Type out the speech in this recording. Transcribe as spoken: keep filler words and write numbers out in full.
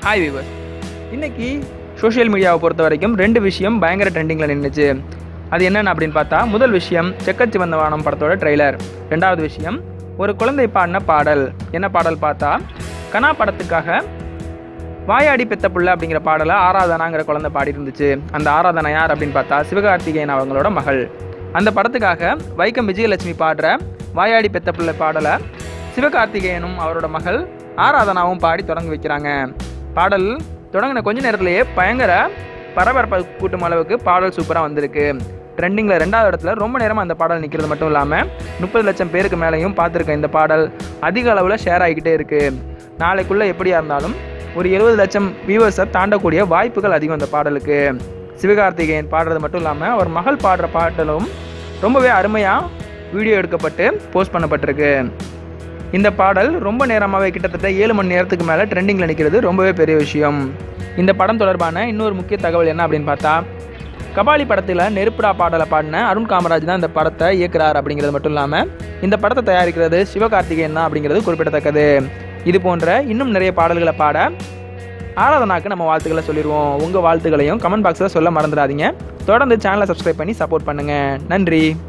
Hi viewers, இன்றைக்கி social மீடியாவை பொறுத்த வரைக்கும் ரெண்டு விஷயம் பயங்கர ட்ரெண்டிங்கில் நின்றுச்சு. அது என்னென்ன அப்படின்னு பார்த்தா, முதல் விஷயம் செக்கச்சி வந்த வானம் படத்தோட ட்ரெய்லர். ரெண்டாவது விஷயம் ஒரு குழந்தை பாடின பாடல். என்ன பாடல் பார்த்தா, கனா படத்துக்காக வாயாடி பெத்த புள்ள அப்படிங்கிற பாடலை ஆராதனாங்கிற குழந்தை பாடி இருந்துச்சு. அந்த ஆராதனா யார் அப்படின்னு பார்த்தா, சிவகார்த்திகேயன் அவங்களோட மகள். அந்த படத்துக்காக வைக்கம் விஜயலட்சுமி பாடுற வாயாடி பெத்த புள்ள பாடலை சிவகார்த்திகேயனும் அவரோட மகள் ஆராதனாவும் பாடி தொடங்கி வைக்கிறாங்க. பாடல் தொடங்கின கொஞ்ச நேரத்திலேயே பயங்கர பரபரப்பை கூட்டும் அளவுக்கு பாடல் சூப்பராக வந்திருக்கு. ட்ரெண்டிங்கில் ரெண்டாவது இடத்துல ரொம்ப நேரமாக அந்த பாடல் நிற்கிறது மட்டும் இல்லாமல் முப்பது லட்சம் பேருக்கு மேலேயும் பார்த்துருக்கேன். இந்த பாடல் அதிக அளவில் ஷேர் ஆகிக்கிட்டே இருக்குது. நாளைக்குள்ளே எப்படியா இருந்தாலும் ஒரு எழுபது லட்சம் வியூவர்ஸை தாண்டக்கூடிய வாய்ப்புகள் அதிகம் இந்த பாடலுக்கு. சிவகார்த்திகேயன் பாடுறது மட்டும் இல்லாமல் அவர் மகள் பாடுற பாடலும் ரொம்பவே அருமையாக வீடியோ எடுக்கப்பட்டு போஸ்ட் பண்ணப்பட்டிருக்கு. இந்த பாடல் ரொம்ப நேரமாகவே கிட்டத்தட்ட ஏழு மணி நேரத்துக்கு மேலே ட்ரெண்டிங்கில் நிற்கிறது ரொம்பவே பெரிய விஷயம். இந்த படம் தொடர்பான இன்னொரு முக்கிய தகவல் என்ன அப்படின்னு பார்த்தா, கபாலி படத்தில் நெருப்புடா பாடலை பாடின அருண் காமராஜ் தான் இந்த படத்தை இயக்குறார் அப்படிங்கிறது மட்டும் இல்லாமல் இந்த படத்தை தயாரிக்கிறது சிவகார்த்திகேயன் தான் அப்படிங்கிறது குறிப்பிடத்தக்கது. இது போன்ற இன்னும் நிறைய பாடல்களை பாட ஆராதனாக்கு நம்ம வாழ்த்துக்களை சொல்லிடுவோம். உங்கள் வாழ்த்துக்களையும் கமெண்ட் பாக்ஸில் சொல்ல மறந்துடாதீங்க. தொடர்ந்து சேனலை சப்ஸ்கிரைப் பண்ணி சப்போர்ட் பண்ணுங்கள். நன்றி.